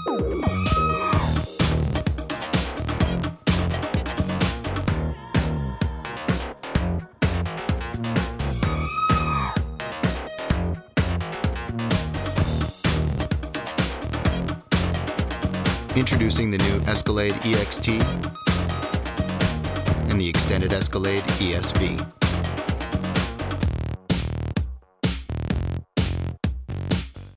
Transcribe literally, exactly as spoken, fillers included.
Introducing the new Escalade E X T and the extended Escalade E S V.